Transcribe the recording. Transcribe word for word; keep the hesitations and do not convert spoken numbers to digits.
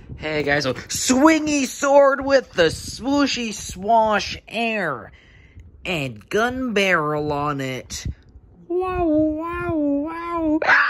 Hey guys, a swingy sword with the swooshy swash air and gun barrel on it. Wow, wow, wow.